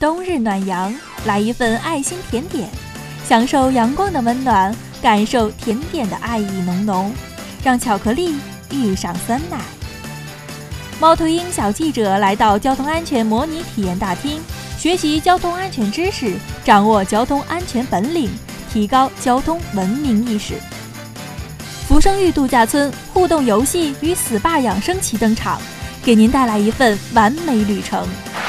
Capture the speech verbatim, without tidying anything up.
冬日暖阳，来一份爱心甜点，享受阳光的温暖，感受甜点的爱意浓浓，让巧克力遇上酸奶。猫头鹰小记者来到交通安全模拟体验大厅，学习交通安全知识，掌握交通安全本领，提高交通文明意识。福生峪度假村互动游戏与 S P A 养生期登场，给您带来一份完美旅程。